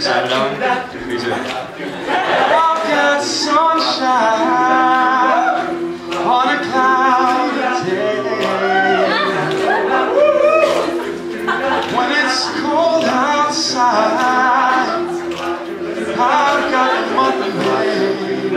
excited, Alan? Me too. I've got sunshine on a cloudy day. When it's cold outside, I've got Mother Nature.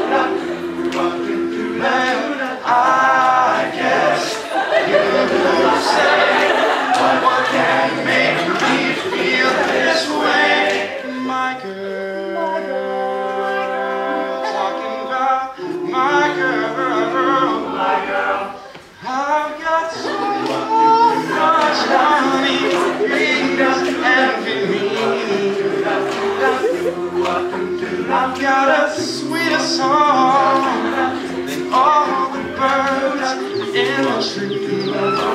I guess you say what can make me feel this way, my girl. Talking about my girl. I've got so much honey, please envy me. I've got a sweeter song than all the birds in the tree.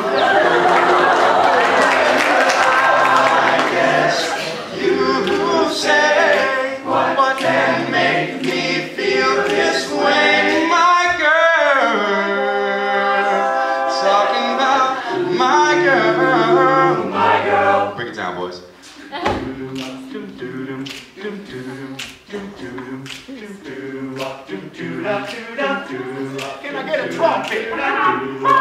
I guess you say what can make me feel this way, my girl. Talking about my girl. Break it down, boys. Can I get a trumpet?